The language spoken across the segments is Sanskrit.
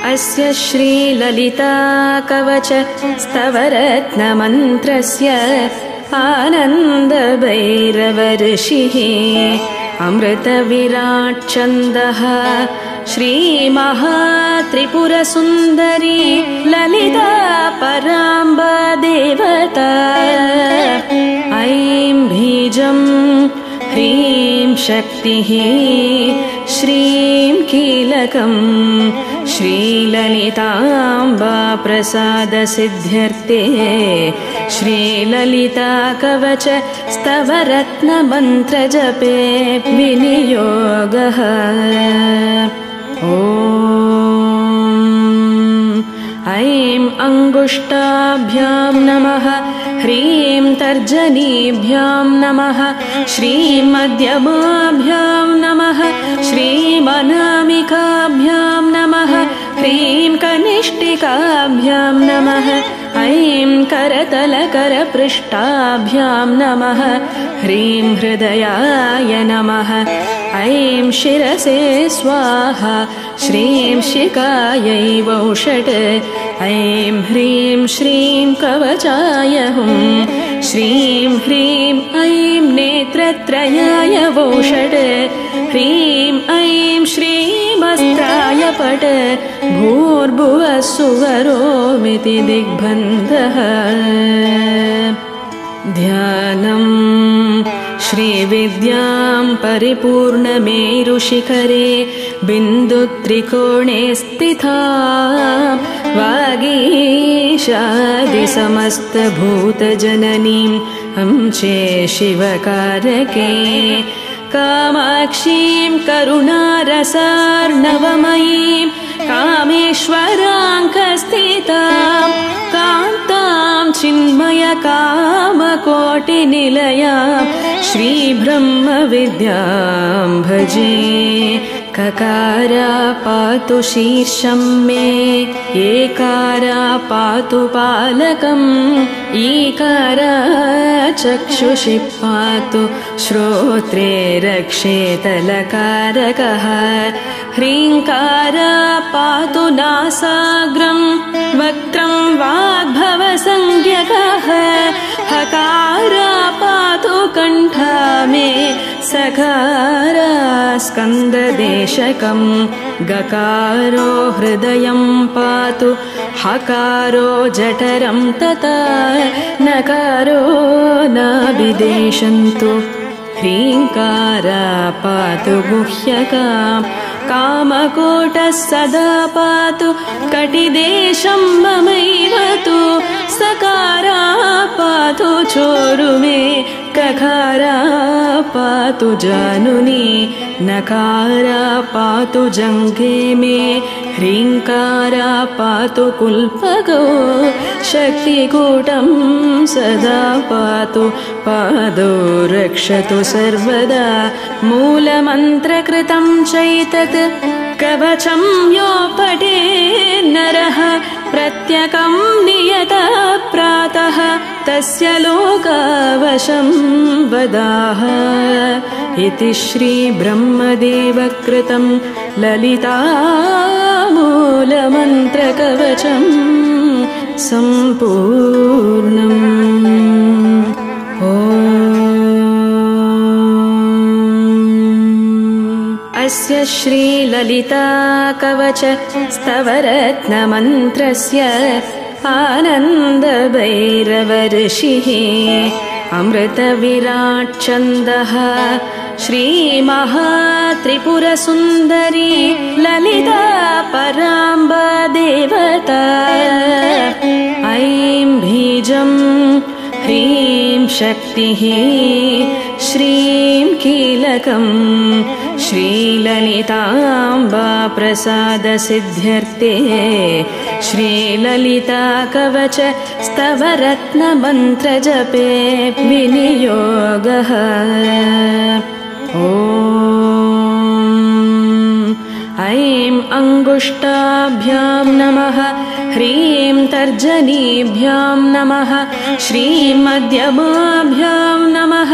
अस्य श्रीललिता कवच स्तवरत्नमन्त्रस्य आनन्दभैरवऋषिः अमृतविराट्छन्दः श्रीमहात्रिपुरसुन्दरी ललिता पराम्बा देवता। ऐं बीजं ह्रीं शक्तिः श्रीं कीलकं श्रीललिताम्बा प्रसादसिद्ध्यर्थे श्रीललिता कवच स्तवरत्नमन्त्रजपे विनियोगः। ऐं अङ्गुष्ठाभ्यां नमः ह्रीं तर्जनीभ्यां नमः श्रीमध्यमाभ्यां नमः श्रीमनामिकाभ्यां नमः ह्रीं कनिष्ठिकाभ्यां नमः ऐं करतलकरपृष्ठाभ्यां नमः ह्रीं हृदयाय नमः ऐं शिरसे स्वाहा श्रीं शिखायै वौषट् ऐं ह्रीं श्रीं कवचाय हुं श्रीं ह्रीं ऐं नेत्रत्रयाय वौषट् ह्रीं ऐं श्रीमस्त्राय पट भूर्भुवः सुवरोमिति दिग्बन्धः। ध्यानम् श्रीविद्यां परिपूर्णमेरुशिखरे बिन्दुत्रिकोणे स्थितां वागीशादिसमस्तभूतजननीं अंशे शिवकारके कामाक्षीं करुणारसार्णवमयीं कामेश्वराङ्कस्थितां कान्तां चिन्मयकामकोटिनिलयां श्रीब्रह्मविद्यां भजे। ककारा पातु शीर्षं मे एकारा पातु पालकम् ईकारा चक्षुषि पातु श्रोत्रे रक्षेत लकारकः ह्रीङ्कारा पातु नासाग्रं वक्त्रं वाग्भवसंज्ञकः हकारा पातु कण्ठा मे सकारा स्कन्ददेशकं गकारो हृदयं पातु हकारो जठरं तथा नकारो नाभिदेशन्तु ह्रीङ्कारा पातु गुह्यकां कामकोटः सदा पातु कटिदेशं ममैव तु सकारा पातु चोरुमे ककारा पातु जानुनी नकारा पातु जङ्घे मे ह्रीङ्कारा पातु कुल्पगो शक्तिकूटं सदा पातु पादो रक्षतु सर्वदा मूलमन्त्रकृतं चैतत् कवचं यो पठे नरः प्रत्यकं नियतः प्रातः तस्य लोकावशं वदाह इति श्रीब्रह्मदेवकृतं ललितामूलमन्त्रकवचं सम्पूर्णम्। अस्य श्रीललिता कवच स्तवरत्नमन्त्रस्य आनन्दभैरवऋषिः अमृतविराट्छन्दः श्रीमहात्रिपुरसुन्दरी ललिता पराम्बा देवता। ऐं बीजं ह्रीं शक्तिः श्रीं कीलकं श्रीललिताम्बा प्रसादसिद्ध्यर्थे श्रीललिता कवच स्तवरत्नमन्त्रजपे विनियोगः। ऐं अङ्गुष्ठाभ्यां नमः ह्रीं तर्जनीभ्यां नमः श्रीमध्यमाभ्यां नमः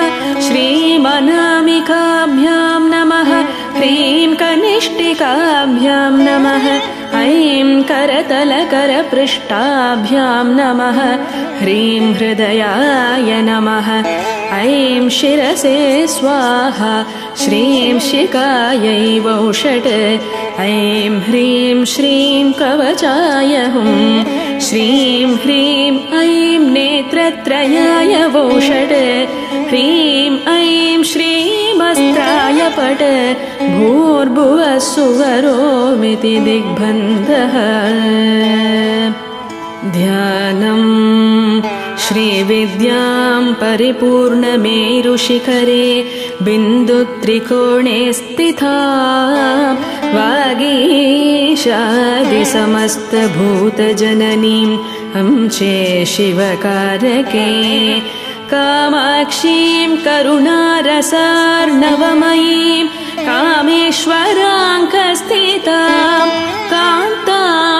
श्रीमनामिकाभ्यां नमः ह्रीं कनिष्ठिकाभ्यां नमः ऐं करतलकरपृष्ठाभ्यां नमः ह्रीं हृदयाय नमः ऐं शिरसे स्वाहा श्रीं शिखायै वौषट् ऐं ह्रीं श्रीं कवचाय हुं श्रीं ह्रीं ऐं नेत्रत्रयाय वौषट् ह्रीं ऐं श्रीमस्त्राय पट् भूर्भुवः सुवरोमिति दिग्बन्धः ध्यानम् श्रीविद्यां परिपूर्णमेरुशिखरे बिन्दुत्रिकोणे स्थिता वागीशादिसमस्तभूतजननीं अंशे शिवकारके कामाक्षीं करुणारसार्णवमयीं कामेश्वराङ्कस्थितां कान्तां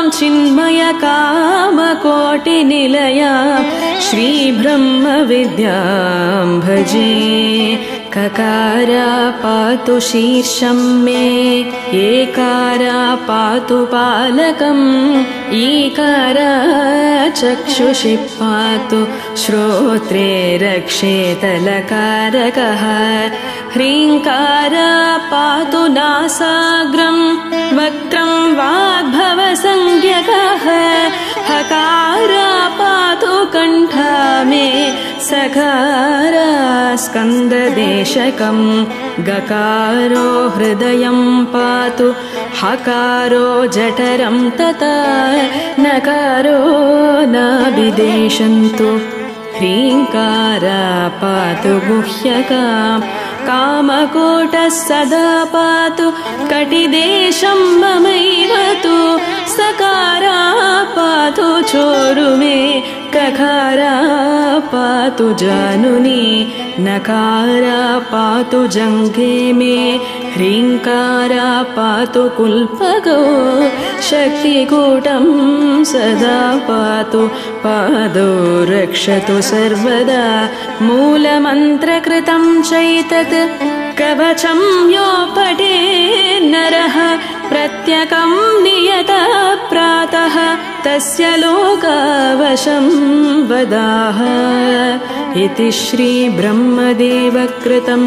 चिन्मयकामकोटिनिलयां श्रीब्रह्मविद्यां भजे ककारा पातु शीर्षं मे एकारा पातु पालकम् ईकारा चक्षुषि पातु श्रोत्रे रक्षेतलकारकः ह्रीङ्कारा पातु नासाग्रं वक्त्रं वाग्भवसंज्ञकः हकारा पातु कण्ठा मे सकारा स्कन्ददेशकं गकारो हृदयं पातु हकारो जठरं तथा नकारो नाभिदेशन्तु ह्रीङ्कारा पातु गुह्यकां कामकोटः सदा पातु कटिदेशं ममैव तु सकारा पातु चोरुमे ककारा पातु जानुनी नकारा पातु जङ्घे मे ह्रीङ्कारा पातु कुल्पगो शक्तिकूटं सदा पातु पादौ रक्षतु सर्वदा मूलमन्त्रकृतं चैतत् कवचं यो पठे नरः प्रत्यकं नियतः प्रातः तस्य लोकावशं वदाह इति श्रीब्रह्मदेवकृतं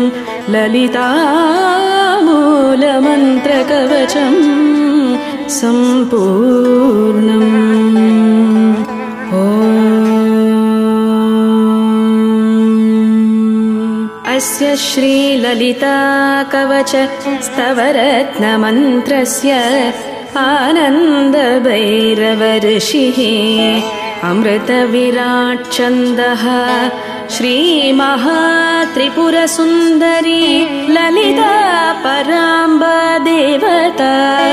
ललितामूलमन्त्रकवचं सम्पूर्णम् अस्य श्रीललिताकवच स्तवरत्नमन्त्रस्य आनन्दभैरवऋषिः अमृतविराट्छन्दः श्रीमहात्रिपुरसुन्दरी ललिता पराम्बा देवता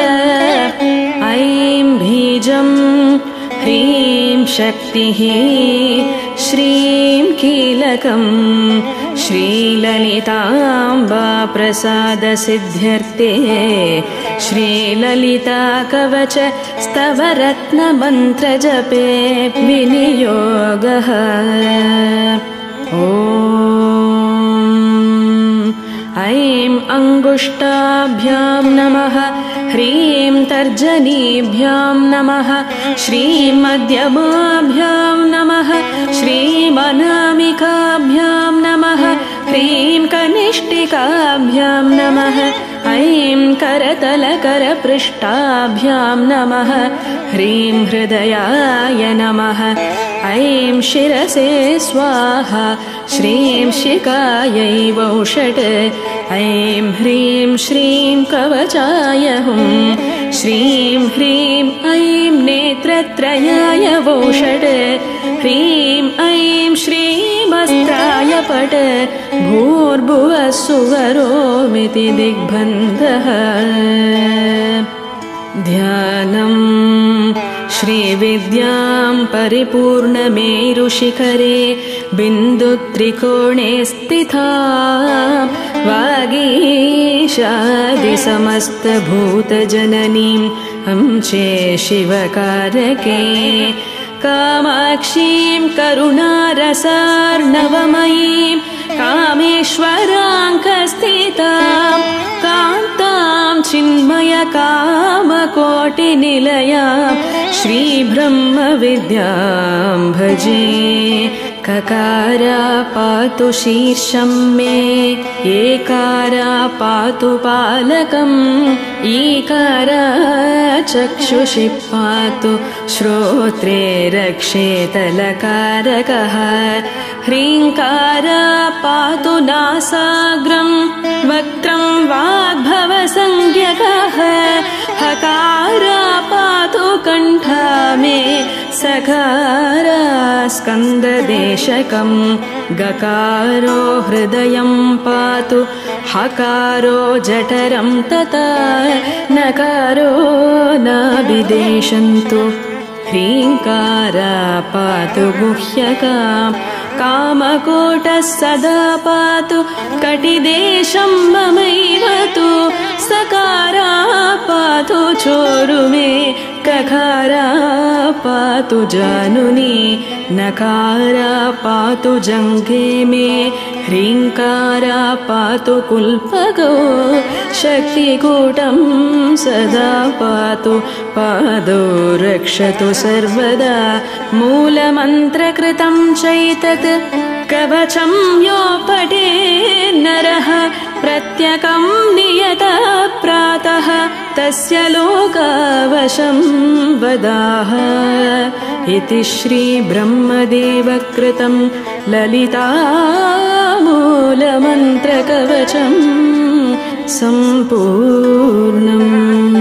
ऐं बीजं ह्रीं शक्तिः श्रीं कीलकम् श्रीललिताम्बा प्रसादसिद्ध्यर्थे श्रीललिता कवच स्तवरत्नमन्त्रजपे विनियोगः ॐ ऐं अङ्गुष्ठाभ्यां नमः ह्रीं तर्जनीभ्यां नमः श्रीमध्यमाभ्यां नमः श्रीमनामिकाभ्यां नमः ह्रीं कनिष्ठिकाभ्यां नमः ऐं करतलकरपृष्ठाभ्यां नमः ह्रीं हृदयाय नमः ऐं शिरसे स्वाहा श्रीं शिखायै वौषट् ऐं ह्रीं श्रीं कवचाय हुं श्रीं ह्रीं ऐं नेत्रत्रयाय वौषट् ह्रीं ऐं श्रीमस्त्राय पट् भूर्भुवः सुवरोमिति दिग्बन्धः ध्यानम् श्रीविद्यां परिपूर्णमेरुशिखरे बिन्दुत्रिकोणे स्थिता वागीशादिसमस्तभूतजननीं अंशे शिवकारके कामाक्षीं करुणारसार्णवमयीं कामेश्वराङ्कस्थितां कान्तां चिन्मयकामकोटिनिलया श्रीब्रह्मविद्यां भजे। ककारा पातु शीर्षं मे, एकारा पातु पालकम्, ईकारा चक्षुषि पातु, श्रोत्रे रक्षेत लकारकः। ह्रीङ्कारा पातु नासाग्रं, वक्त्रं वाग्भवसंज्ञकः। हकारा पातु कण्ठा मे, सकारा स्कन्ददेशकम्। गकारो हृदयं पातु, हकारो जठरं तथा, नकारो नाभिदेशन्तु। ह्रीङ्कारा पातु गुह्यकाम्, कामकोटः सदा पातु, कटिदेशं ममैव तु। सकारा पातु चोरुमे, ककारा पातु जानुनी, नकारा पातु जङ्घे मे, ह्रीङ्कारा पातु कुल्पगो। शक्तिकूटं सदा पातु, पादौ रक्षतु सर्वदा। मूलमन्त्रकृतं चैतत् कवचं यो पठे नरः, प्रत्यकं नियतः प्रातः, तस्य लोकावशं वदाह। इति श्रीब्रह्मदेवकृतं ललितामूलमन्त्रकवचं सम्पूर्णम्।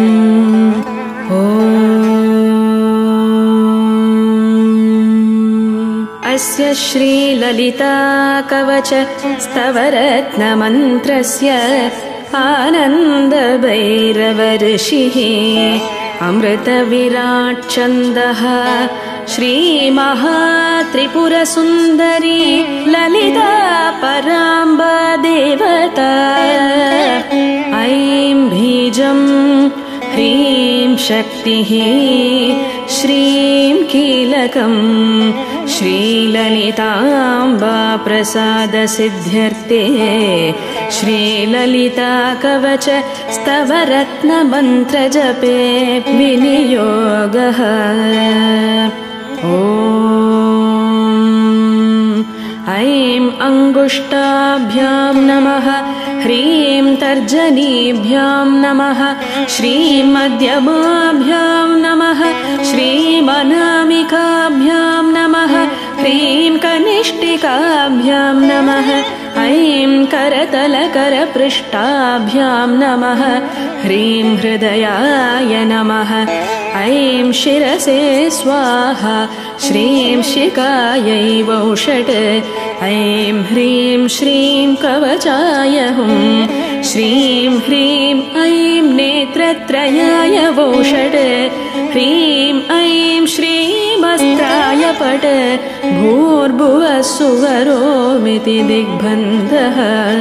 अस्य श्रीललिताकवच स्तवरत्नमन्त्रस्य आनन्दभैरवऋषिः अमृतविराट्छन्दः श्रीमहात्रिपुरसुन्दरी ललिता पराम्बा देवता। ऐं बीजं ह्रीं शक्तिः श्रीं कीलकम् श्रीललिताम्बा प्रसादसिद्ध्यर्थे श्रीललिता कवच स्तवरत्नमन्त्रजपे विनियोगः। ॐ ऐं अङ्गुष्ठाभ्यां नमः, ह्रीं तर्जनीभ्यां नमः, श्रीं मध्यमाभ्यां नमः, श्रीमनामिकाभ्यां नमः, ह्रीं कनिष्ठिकाभ्यां नमः, ऐं करतलकरपृष्ठाभ्यां नमः, ह्रीं हृदयाय नमः, ऐं शिरसे स्वाहा, श्रीं शिखायै वौषट्, ऐं ह्रीं श्रीं कवचाय हुं, श्रीं ह्रीं ऐं नेत्रत्रयाय वौषट्, ह्रीं ऐं श्रीमस्त्राय पट्, भूर्भुवः सुवरोमिति दिग्बन्धः।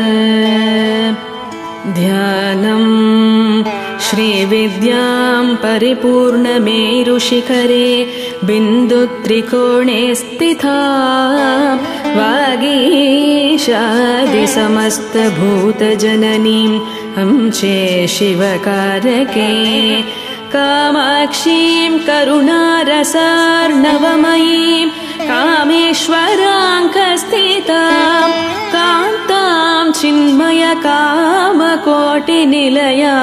ध्यानम् श्रीविद्यां परिपूर्णमेरुशिखरे बिन्दुत्रिकोणे स्थिता वागीशादिसमस्तभूतजननीं अंशे शिवकारके कामाक्षीं करुणारसार्णवमयीं कामेश्वराङ्कस्थितां कान्तां चिन्मयकामकोटिनिलया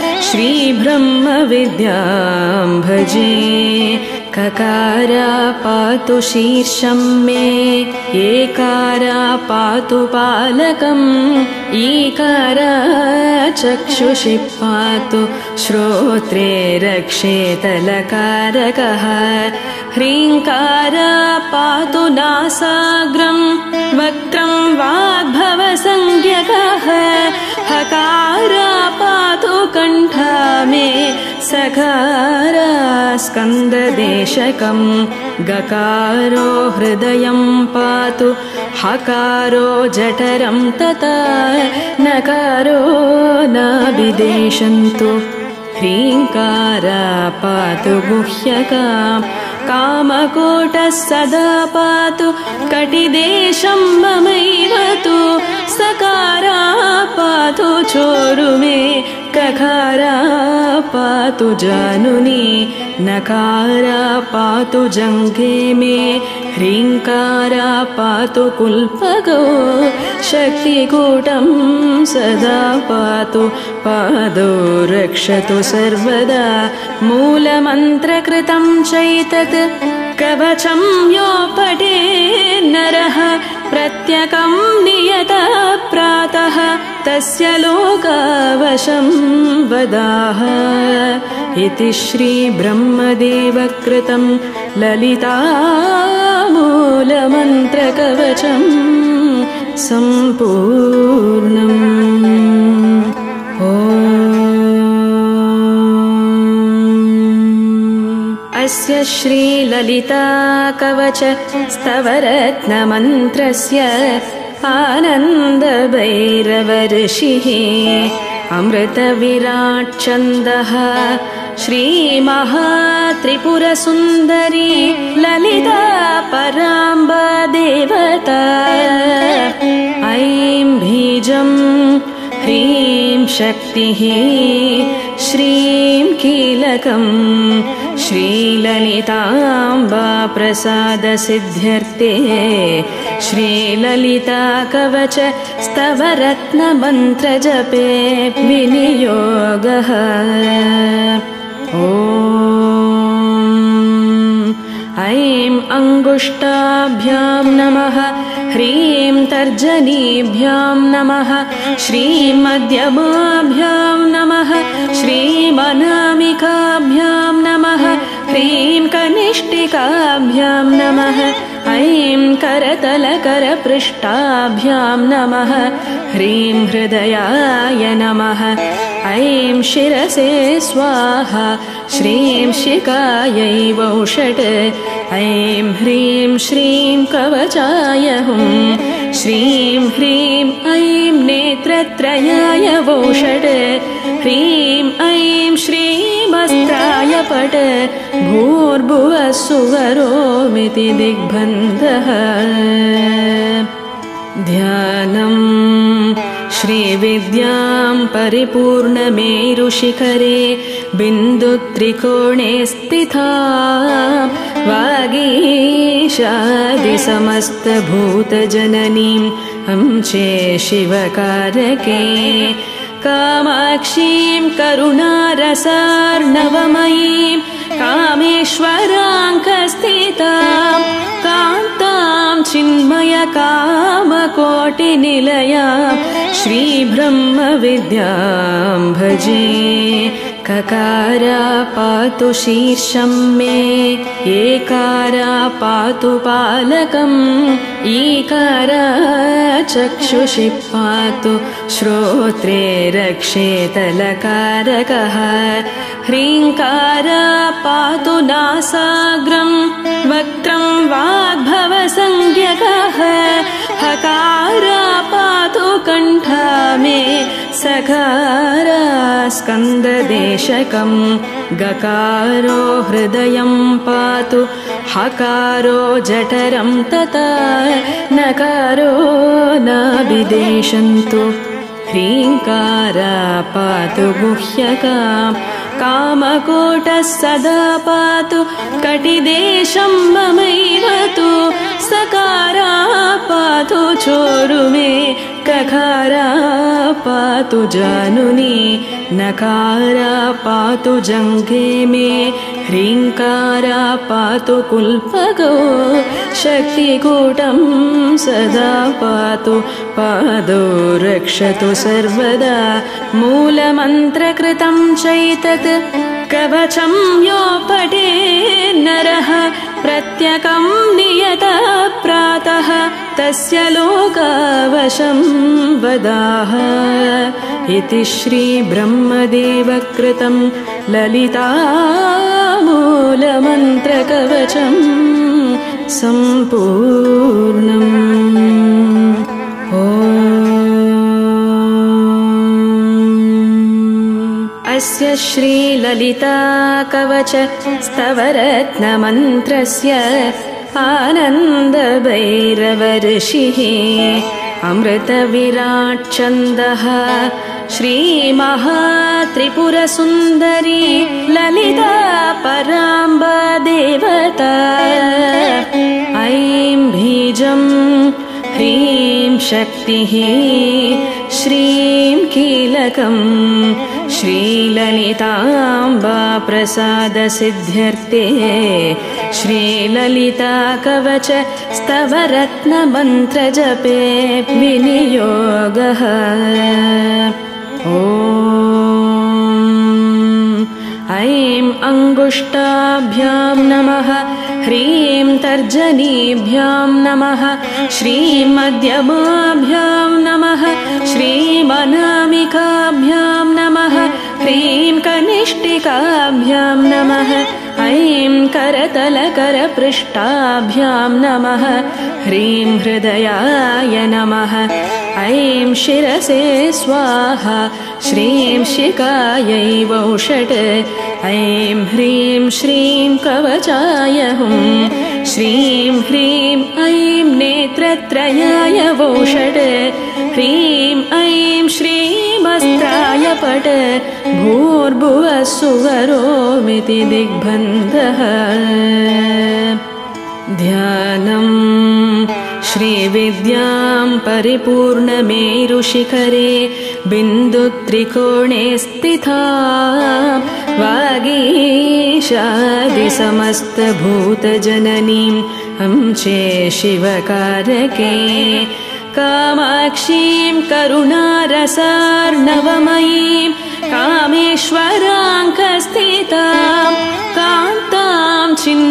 श्रीब्रह्मविद्यां भजे। ककारा पातु शीर्षं मे, एकारा पातु पालकम्, ईकारा चक्षुषि पातु, श्रोत्रे रक्षेत लकारकः। ह्रीङ्कारा पातु नासाग्रं, वक्त्रं वाग्भवसंज्ञकः। हकारा पातु कण्ठा मे, सकारा स्कन्ददेशकम्। गकारो हृदयं पातु, हकारो जठरं तथा, नकारो नाभिदेशन्तु। ह्रीङ्कारा पातु गुह्यकाम्, कामकोटः सदा पातु, कटिदेशं ममैव तु। सकारा पातु चोरुमे, ककारा पातु जानुनी नकारा पातु जङ्घे मे ह्रीङ्कारा पातु कुल्पगो शक्तिकूटं सदा पातु पादो रक्षतु सर्वदा मूलमन्त्रकृतं चैतत् कवचं यो पठे नरः प्रत्यकं नियतः प्रातः तस्य लोकावशं वदाह इति श्रीब्रह्मदेवकृतं ललितामूलमन्त्रकवचं सम्पूर्णम्। अस्य श्रीललिताकवच स्तवरत्नमन्त्रस्य आनन्दभैरवऋषिः अमृतविराट्छन्दः श्रीमहात्रिपुरसुन्दरी ललिता पराम्बा देवता। ऐं बीजं ह्रीं शक्तिः श्रीं कीलकं श्रीललिताम्बा प्रसादसिद्ध्यर्थे श्रीललिताकवच स्तवरत्नमन्त्रजपे विनियोगः। ॐ ऐं अङ्गुष्ठाभ्यां नमः ह्रीं तर्जनीभ्यां नमः श्रीमध्यमाभ्यां नमः श्रीमनामिकाभ्यां नमः ह्रीं कनिष्ठिकाभ्यां नमः ऐं करतलकरपृष्ठाभ्यां नमः ह्रीं हृदयाय नमः ऐं शिरसे स्वाहा श्रीं शिखायै वौषट् ऐं ह्रीं श्रीं कवचाय हुं श्रीं ह्रीं ऐं नेत्रत्रयाय वौषट् ह्रीं ऐं श्रीमस्त्राय पट् भूर्भुवः सुवरोमिति दिग्बन्धः। ध्यानम् श्रीविद्यां परिपूर्णमेरुशिखरे बिन्दुत्रिकोणे स्थिता वागीशादिसमस्तभूतजननीं अंशे शिवकारके कामाक्षीं करुणारसार्णवमयीं कामेश्वराङ्कस्थितां कान्तां चिन्मयकामकोटिनिलयां श्रीब्रह्मविद्यां भजे। ककारा पातु शीर्षं मे एकारा पातु पालकम् ईकारा चक्षुषि पातु श्रोत्रे रक्षेत लकारकः ह्रीङ्कारा पातु नासाग्रं वक्त्रं वाग्भवसंज्ञकः हकारा पातु कण्ठा मे सकारा स्कन्ददेशकं गकारो हृदयं पातु हकारो जठरं तथा नकारो नाभिदेशन्तु ह्रीङ्कारा पातु गुह्यकाम् कामकोटः सदा पातु कटिदेशं ममैव तु सकारा पातु चोरुमे ककारा पातु जानुनी नकारा पातु जङ्घे मे ह्रीङ्कारा पातु कुल्पगो शक्तिकूटं सदा पातु पादो रक्षतु सर्वदा मूलमन्त्रकृतं चैतत् कवचं यो पठे नरः प्रत्यकं नियतः प्रातः तस्य लोकावशं वदाह इति श्रीब्रह्मदेवकृतं ललितामूलमन्त्रकवचं सम्पूर्णम्। अस्य श्रीललिताकवच स्तवरत्नमन्त्रस्य आनन्दभैरवऋषिः अमृतविराट्छन्दः श्रीमहात्रिपुरसुन्दरी ललिता पराम्बा देवता ऐं बीजं ह्रीं शक्तिः श्रीं कीलकं श्रीललिताम्बा प्रसादसिद्ध्यर्थे श्रीललिता कवच स्तवरत्नमन्त्रजपे विनियोगः ॐ ऐं अङ्गुष्ठाभ्यां नमः ह्रीं तर्जनीभ्यां नमः श्रीं मध्यमाभ्यां नमः श्रीमनामिकाभ्यां नमः ह्रीं कनिष्ठिकाभ्यां नमः ऐं करतलकरपृष्ठाभ्यां नमः ह्रीं हृदयाय नमः ऐं शिरसे स्वाहा श्रीं शिखायै वौषट् ऐं ह्रीं श्रीं कवचाय हुं श्रीं ह्रीं ऐं नेत्रत्रयाय वौषट् ह्रीं ऐं श्रीमस्त्राय पट भूर्भुवः सुवरोमिति दिग्बन्धः ध्यानम् श्रीविद्यां परिपूर्णमेरुशिखरे बिन्दुत्रिकोणे स्थितां वागीशादिसमस्तभूतजननीं अंशे शिवकारके कामाक्षीं करुणारसार्णवमयीं कामेश्वराङ्कस्थितां कान्तां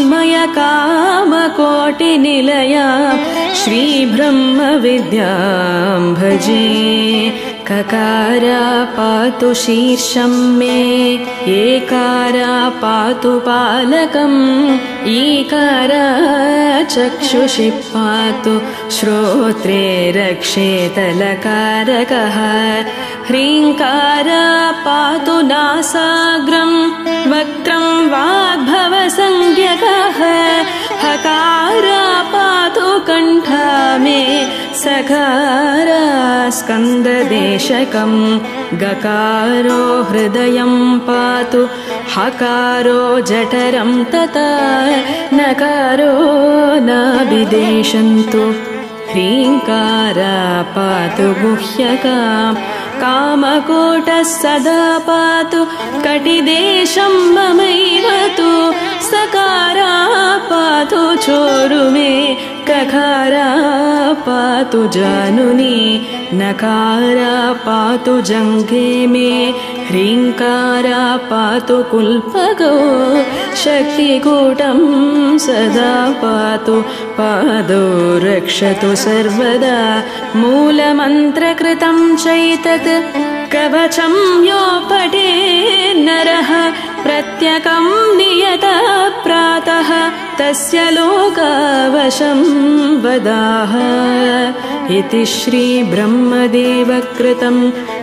चिन्मयकामकोटिनिलयां श्रीब्रह्मविद्यां भजे ककारा पातु शीर्षं मे एकारा पातु पालकम् ईकारा चक्षुषि पातु श्रोत्रे रक्षेत लकारकः ह्रीङ्कारा पातु नासाग्रं वक्त्रं वाग्भवसंज्ञकः हकारा पातु कण्ठा मे सकारा स्कन्ददेशकं गकारो हृदयं पातु हकारो जठरं तथा नकारो नाभिदेशन्तु ह्रीङ्कारा पातु गुह्यकां कामकोटः सदा पातु कटिदेशं ममैव तु सकारा पातु चोरुमे ककारा पातु जानुनी नकारा पातु जङ्घे मे ह्रीङ्कारा पातु कुल्पगो शक्तिकूटं सदा पातु पादो रक्षतु सर्वदा मूलमन्त्रकृतं चैतत् कवचं यो पठे नरः प्रत्यकं नियतः प्रातः तस्य लोकावशं वदाह इति श्रीब्रह्मदेवकृतं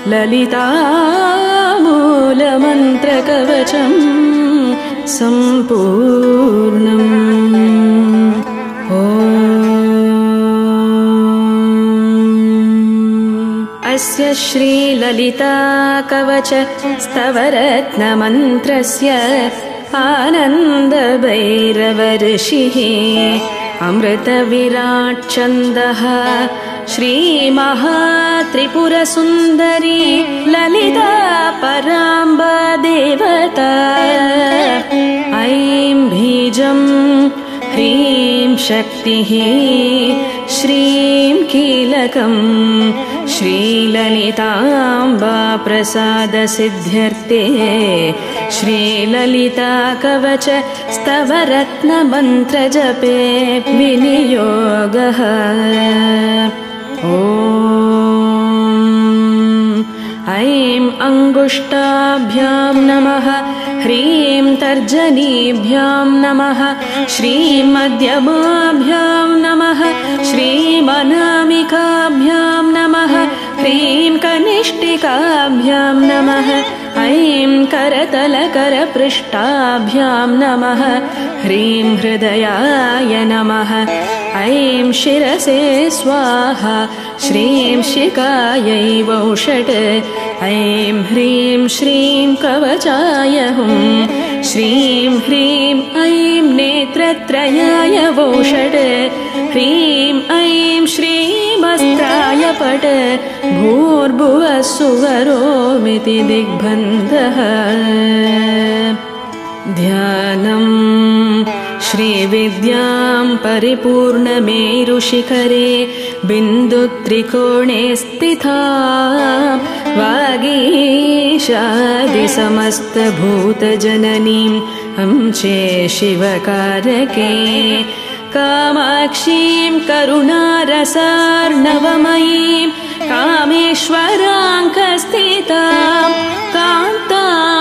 ललितामूलमन्त्रकवचं सम्पूर्णम् अस्य श्रीललिताकवच स्तवरत्नमन्त्रस्य आनन्दभैरवऋषिः अमृतविराट्छन्दः श्रीमहात्रिपुरसुन्दरी ललिता पराम्बा देवता ऐं बीजं ह्रीं शक्तिः श्रीं कीलकं श्रीललिताम्बा प्रसादसिद्ध्यर्थे श्रीललिता कवच स्तवरत्नमन्त्रजपे विनियोगः ॐ ऐं अङ्गुष्ठाभ्यां नमः ह्रीं तर्जनीभ्यां नमः श्रीं मध्यमाभ्यां नमः श्रीमनामिकाभ्यां नमः ह्रीं कनिष्ठिकाभ्यां नमः ऐं करतलकरपृष्ठाभ्यां नमः ह्रीं हृदयाय नमः ऐं शिरसे स्वाहा श्रीं शिखायै वौषट् ऐं ह्रीं श्रीं कवचाय हुं श्रीं ह्रीं ऐं नेत्रत्रयाय वौषट् ह्रीं ऐं श्रीमस्त्राय पट् भूर्भुवः सुवरोमिति दिग्बन्धः ध्यानम् श्रीविद्यां परिपूर्णमेरुशिखरे बिन्दुत्रिकोणे स्थिता वागीशादिसमस्तभूतजननीं अंशे शिवकारके कामाक्षीं करुणारसार्णवमयीं कामेश्वराङ्कस्थितां कान्तां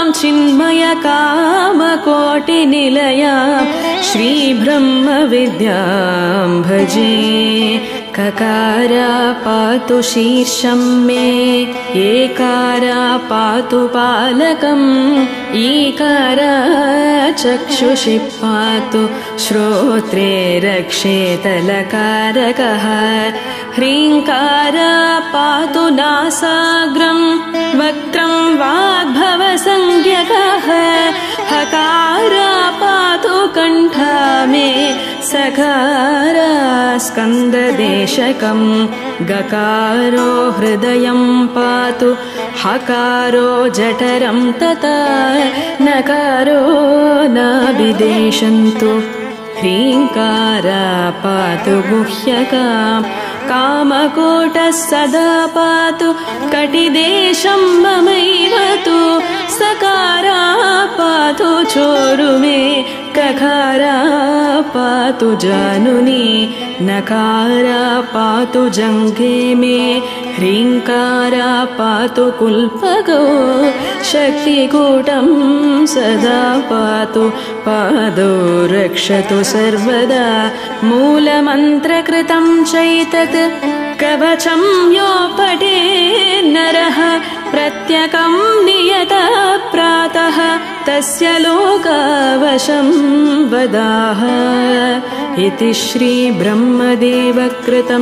चिन्मयकामकोटिनिलयां श्रीब्रह्मविद्यां भजे ककारा पातु शीर्षं मे एकारा पातु पालकम् ईकारा चक्षुषि पातु श्रोत्रे रक्षेतलकारकः ह्रीङ्कारा पातु नासाग्रं वक्त्रं वाग्भवसंज्ञकः हकारा पातु कण्ठा मे सकारा स्कन्ददेशकं गकारो हृदयं पातु हकारो जठरं तथा नकारो नाभिदेशन्तु ह्रीङ्कारा पातु गुह्यकां कामकोटः सदा पातु कटिदेशं ममैव तु सकारा पातु चोरुमे ककारा पातु जानुनी नकारा पातु जङ्घे मे ह्रीङ्कारा पातु कुल्पगो शक्तिकूटं सदा पातु पादौ रक्षतु सर्वदा मूलमन्त्रकृतं चैतत् कवचं यो पठे नरः प्रत्यकं नियतः प्रातः तस्य लोकावशं वदाह इति श्रीब्रह्मदेवकृतं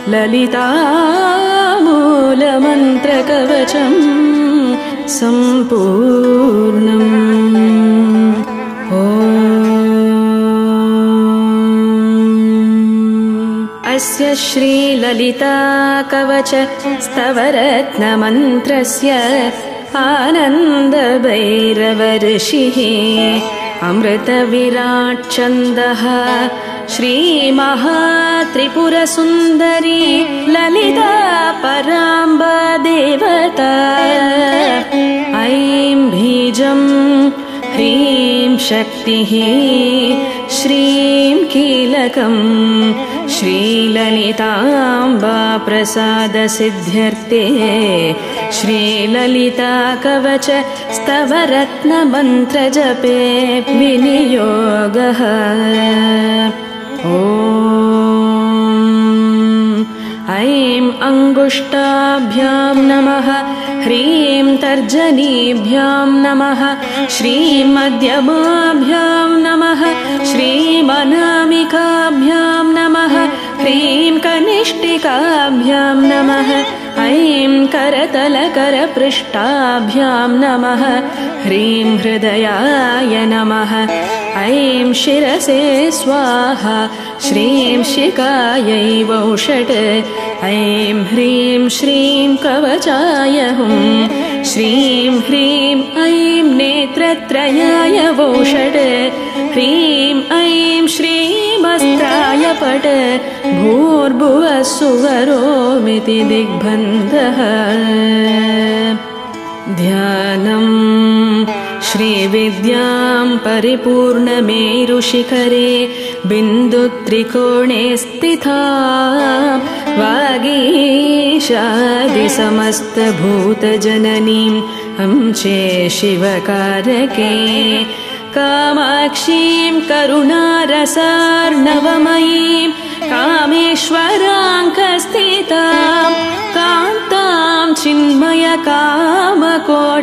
ललितामूलमन्त्रकवचं सम्पूर्णम् अस्य श्रीललिताकवच स्तवरत्नमन्त्रस्य आनन्दभैरवऋषिः अमृतविराट्छन्दः श्रीमहात्रिपुरसुन्दरी ललिता पराम्बा देवता ऐं बीजं ह्रीं शक्तिः श्रीं कीलकम् श्रीललिताम्बा प्रसादसिद्ध्यर्थे श्रीललिता कवच स्तवरत्नमन्त्रजपे विनियोगः ॐ ऐं अङ्गुष्ठाभ्यां नमः ह्रीं तर्जनीभ्यां नमः श्रीं मध्यमाभ्यां नमः श्रीमनामिकाभ्यां नमः ह्रीं कनिष्ठिकाभ्यां नमः ऐं करतलकरपृष्ठाभ्यां नमः ह्रीं हृदयाय नमः ऐं शिरसे स्वाहा श्रीं शिखायै वौषट् ऐं ह्रीं श्रीं कवचाय हुं श्रीं ह्रीं ऐं नेत्रत्रयाय वौषट् ह्रीं ऐं श्रीमस्त्राय पट् भूर्भुवः सुवरोमिति दिग्बन्धः ध्यानम् श्रीविद्यां परिपूर्णमेरुशिखरे बिन्दुत्रिकोणे स्थिता वागीशादिसमस्तभूतजननीं अंशे शिवकारके कामाक्षीं करुणारसार्णवमयीं कामेश्वराङ्कस्थितां कान्तां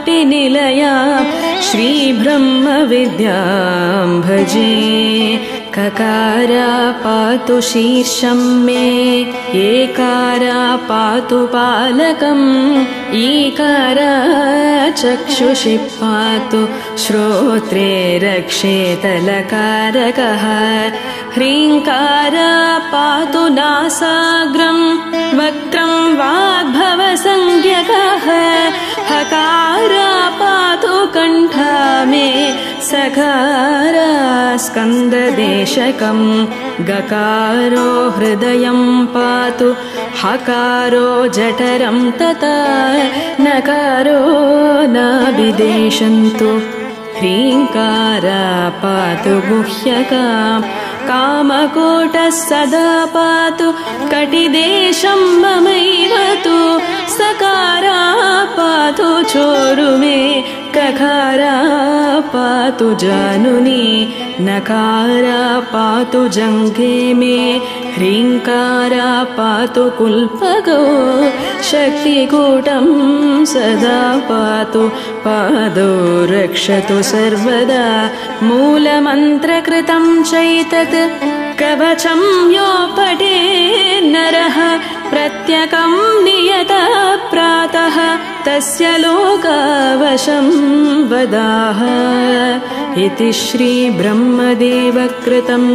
चिन्मयकामकोटिनिलयां श्रीब्रह्मविद्यां भजे ककारा पातु शीर्षं मे एकारा पातु पालकम् ईकारा चक्षुषि पातु श्रोत्रे रक्षेत लकारकः ह्रीङ्कारा पातु नासाग्रं वक्त्रं वाग्भवसंज्ञकः हकारा पातु कण्ठा मे सकारा स्कन्ददेशकम् गकारो हृदयं पातु हकारो जठरं तथा नकारो नाभिदेशन्तु ह्रीङ्कारा पातु गुह्यकाम् कामकोटः सदा पातु कटिदेशं ममैव तु सकारा पातु चोरुमे ककारा पातु जानुनी नकारा पातु जङ्घे मे ह्रीङ्कारा पातु कुल्पगो शक्तिकूटं सदा पातु पादौ रक्षतु सर्वदा मूलमन्त्रकृतं चैतत् कवचं यो पठे नरः प्रत्यकं नियतः प्रातः तस्य लोकावशं वदाह इति श्रीब्रह्मदेवकृतं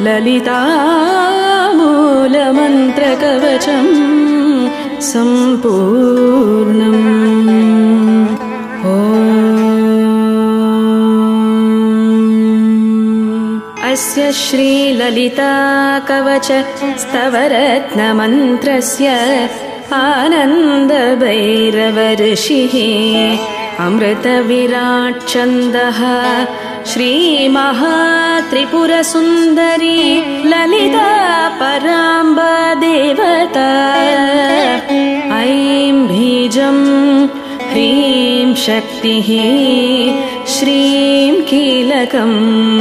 ललितामूलमन्त्रकवचं सम्पूर्णम्। अस्य श्रीललिताकवच स्तवरत्नमन्त्रस्य आनन्दभैरवऋषिः अमृतविराट्छन्दः श्रीमहात्रिपुरसुन्दरी ललिता पराम्बा देवता ऐं बीजं ह्रीं शक्तिः श्रीं कीलकं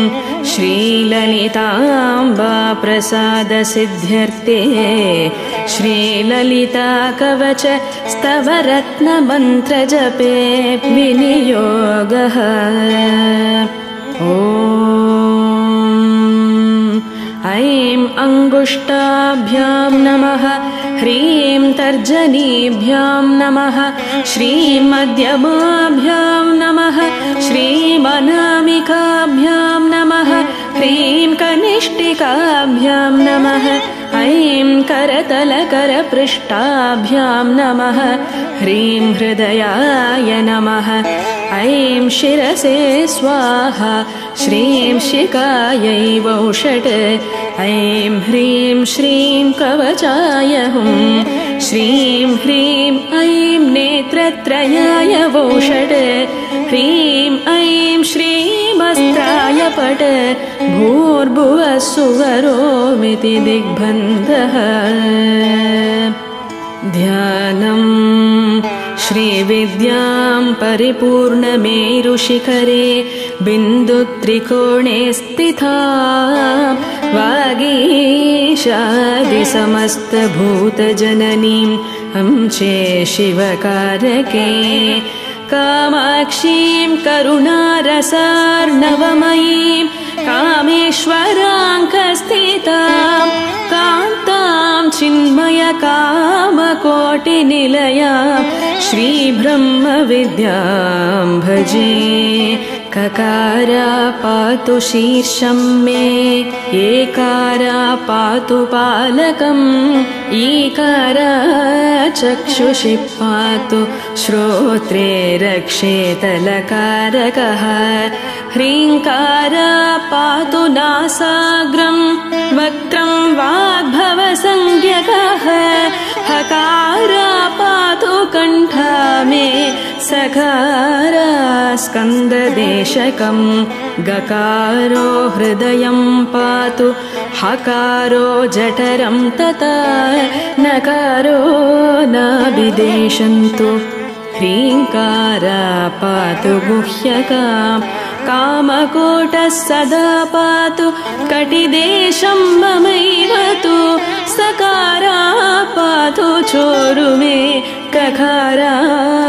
श्रीललिताम्बा प्रसादसिद्ध्यर्थे श्रीललिता कवच स्तवरत्नमन्त्रजपे विनियोगः। ऐं अङ्गुष्ठाभ्यां नमः ह्रीं तर्जनीभ्यां नमः श्रीं मध्यमाभ्यां नमः श्रीमनामिकाभ्यां नमः ह्रीं कनिष्ठिकाभ्यां नमः ऐं करतलकरपृष्ठाभ्यां नमः ह्रीं हृदयाय नमः ऐं शिरसे स्वाहा श्रीं शिखायै वौषट् ऐं ह्रीं श्रीं कवचाय हुं श्रीं ह्रीं ऐं नेत्रत्रयाय वौषट् ह्रीं ऐं श्रीमस्त्राय पट भूर्भुवः सुवरोमिति दिग्बन्धः। ध्यानम् श्रीविद्यां परिपूर्णमेरुशिखरे बिन्दुत्रिकोणे स्थिता वागीशादिसमस्तभूतजननीं अंशे शिवकारके कामाक्षीं करुणारसार्णवमयीं कामेश्वराङ्कस्थितां कान्तां चिन्मयकामकोटिनिलयां श्रीब्रह्मविद्यां भजे। ककारा पातु शीर्षं मे एकारा पातु पालकम् ईकारा चक्षुषि पातु श्रोत्रे रक्षेत लकारकः ह्रीङ्कारा पातु नासाग्रं वक्त्रं वाग्भवसंज्ञकः हकारा पातु कण्ठा मे सकारा स्कन्ददेशकम् गकारो हृदयं पातु हकारो जठरं तथा नकारो नाभिदेशन्तु ह्रीङ्कारा पातु गुह्यकाम् कामकोटः सदा पातु कटिदेशं ममैव तु सकारा पातु चोरुमे ककारा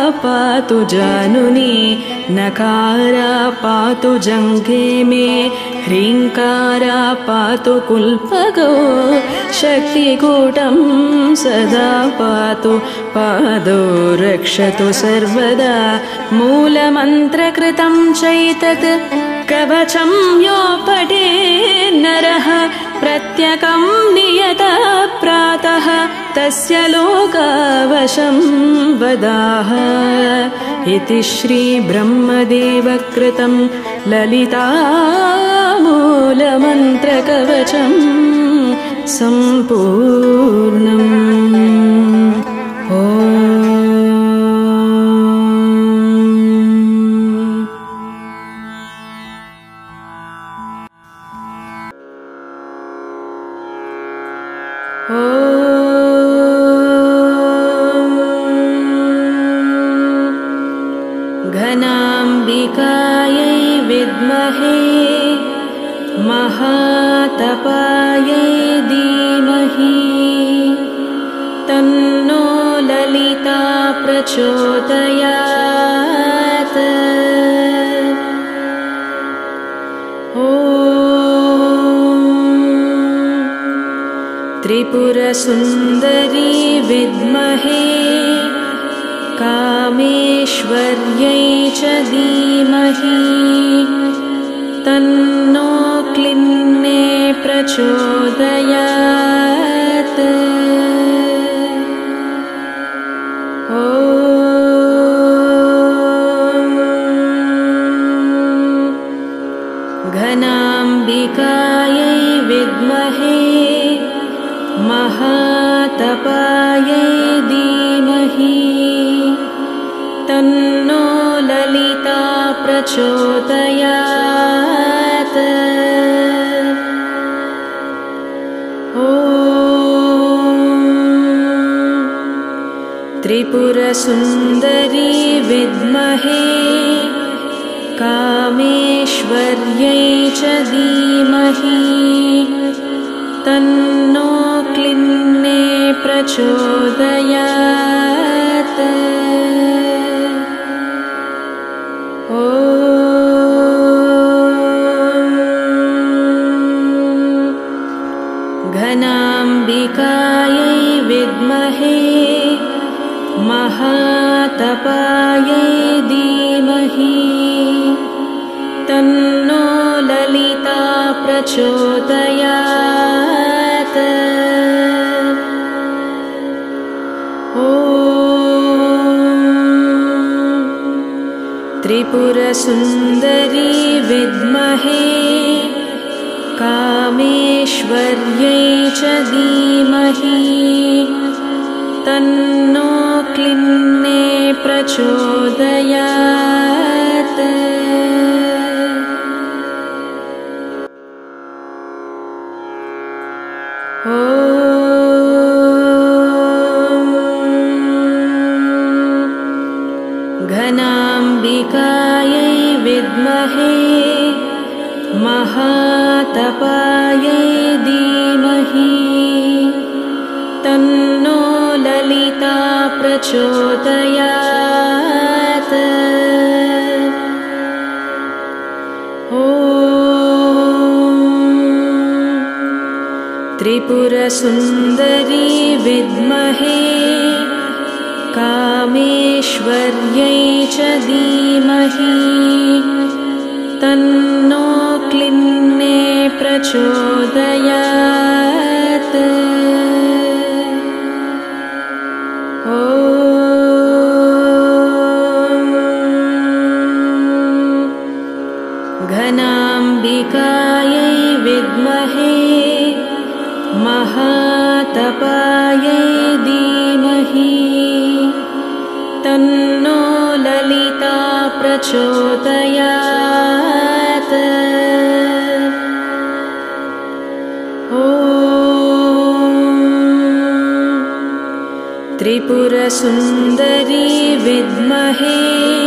पातु जानुनी नकारा पातु जङ्घे मे ह्रीङ्कारा पातु कुल्पगो शक्तिकूटं सदा पातु पादो रक्षतु सर्वदा मूलमन्त्रकृतं चैतत् कवचं यो पठेन्नरः प्रत्यकं नियतः प्रातः तस्य लोकावशं वदाह इति श्रीब्रह्मदेवकृतं ललितामूलमन्त्रकवचं सम्पूर्णम्। घनाम्बिकायै विद्महे महातपायै धीमहि तन्नो ललिता प्रचोदयात्। त्रिपुरसुन्दरी विद्महे कामेश्वर्यै च धीमहि तन्नो क्लिन्ने प्रचोदयात्। घनाम्बिकायै विद्महे महातपायै धीमहि तन्नो ललिता प्रचोदयात्। त्रिपुरसुन्दरी विद्महे कामेश्वर्यै च धीमहि तन्नो क्लिन्ने प्रचोदयात्। घनाम्बिकायै विद्महे महातपायै धीमहि तन्नो ललिता प्रचोदयात्। त्रिपुरसुन्दरी विद्महे कामेश्वर्यै च धीमहि तन्नो क्लिन्ने प्रचोदयात्। घनाम्बिकायै विद्महे महातपायै धीमहि तन्नो ललिता प्रचोदयात्। त्रिपुरसुन्दरी विद्महे कामेश्वर्यै च धीमहि तन्नो क्लिन्ने प्रचोदयात्। घनाम्बिकायै विद्महे महातपायै धीमहि तन्नो ललिता प्रचोदयात्। त्रिपुरसुन्दरी विद्महे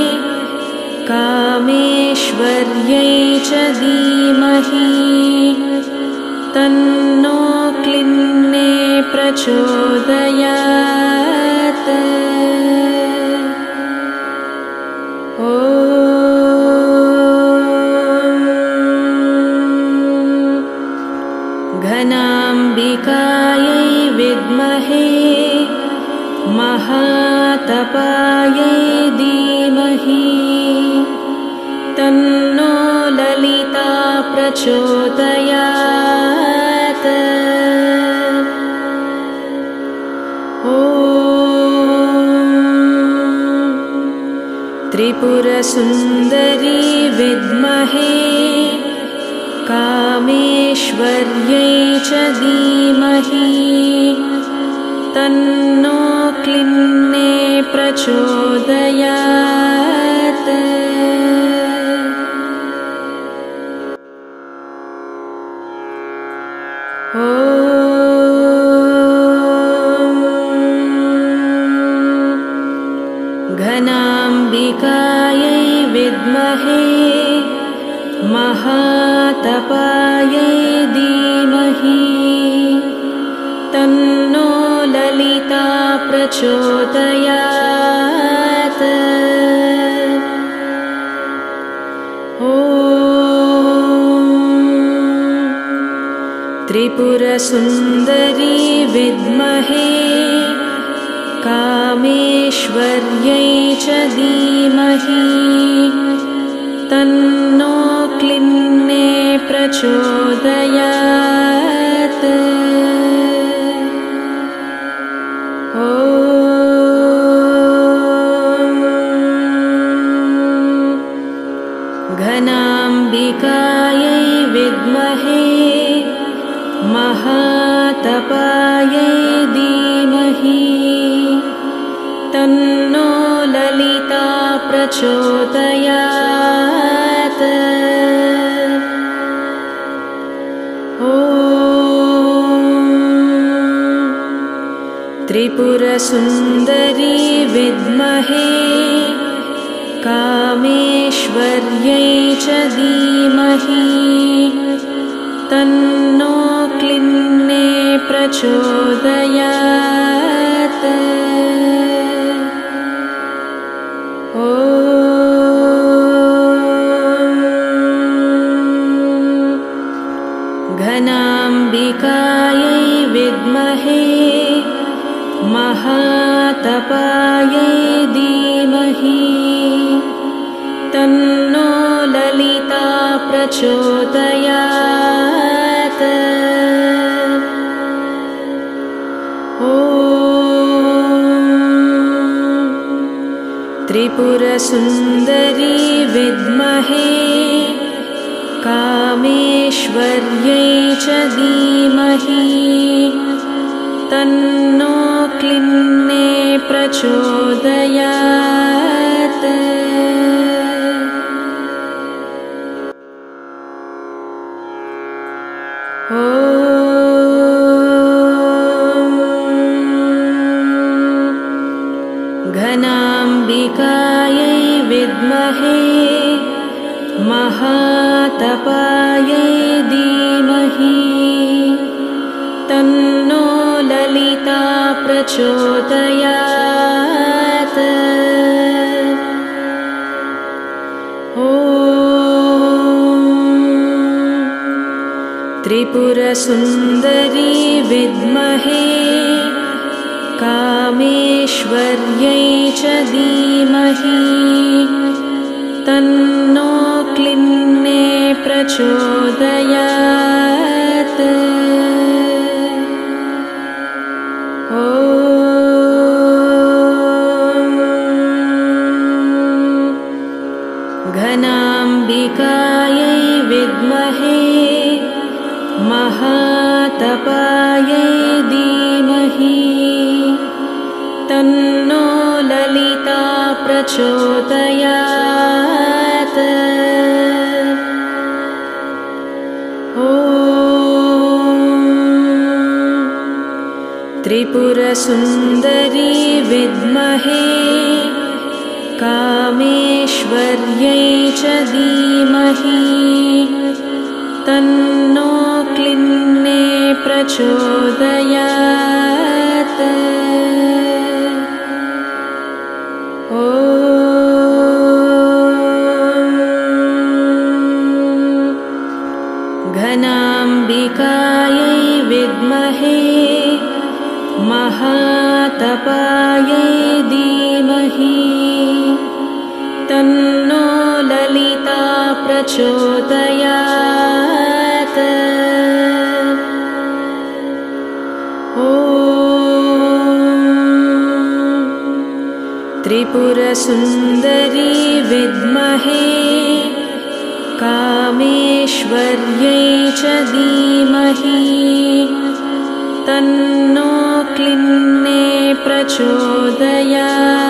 कामेश्वर्यै च धीमहि तन्नो क्लिन्ने प्रचोदयात्। घनाम्बिकायै विद्महे महातपायै धीमहि तन्नो ललिता प्रचोदयात्। ॐ त्रिपुरसुन्दरी विद्महे कामेश्वर्यै च धीमहि तन्नो क्लिन्ने प्रचोदयात्। ॐ घनाम्बिकायै विद्महे महातपायै धीमहि तन्नो ललिता प्रचोदयात्। ॐ त्रिपुरसुन्दरी विद्महे कामेश्वर्यै च धीमहि तन्नो क्लिन्ने प्रचोदयात्। ॐ घनाम्बिकायै विद्महे महातपायै धीमहि तन्नो ललिता प्रचोदयात्। ॐ त्रिपुरसुन्दरी विद्महे कामेश्वर्यै च धीमहि तन्नो क्लिन्ने प्रचोदयात्। ॐ घनाम्बिकायै विद्महे महातपायै धीमहि तन्नो ललिता प्रचोदयात्। ॐ त्रिपुरसुन्दरी विद्महे कामेश्वर्यै च धीमहि तन्नो क्लिन्ने प्रचोदयात्। ॐ घनाम्बिकायै विद्महे महातपायै धीमहि तन्नो ललिता प्रचोदयात्। ॐ त्रिपुरसुन्दरी विद्महे कामेश्वर्यै च धीमहि तन्नो क्लिन्ने प्रचोदयात्। ॐ घनाम्बिकायै विद्महे महातपायै धीमहि तन्नो ललिता प्रचोदयात्। ॐ त्रिपुरसुन्दरी विद्महे कामेश्वर्यै च धीमहि तन्नो क्लिन्ने प्रचोदयात्। ॐ घनाम्बिकायै महातपायै धीमहि तन्नो ललिता प्रचोदयात्। ॐ त्रिपुरसुन्दरी विद्महे कामेश्वर्यै च धीमहि तन्नो क्लिन्ने प्रचोदयात्।